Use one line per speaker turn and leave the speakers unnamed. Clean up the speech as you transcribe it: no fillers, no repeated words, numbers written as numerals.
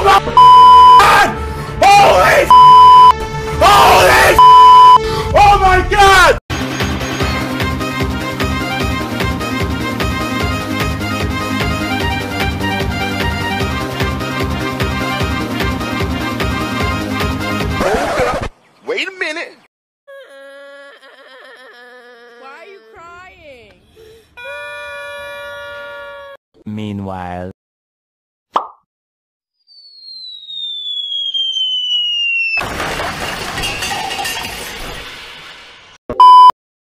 Oh my God! Holy Holy Oh my God! Hold up. Wait a minute.
Why are you crying?
Meanwhile.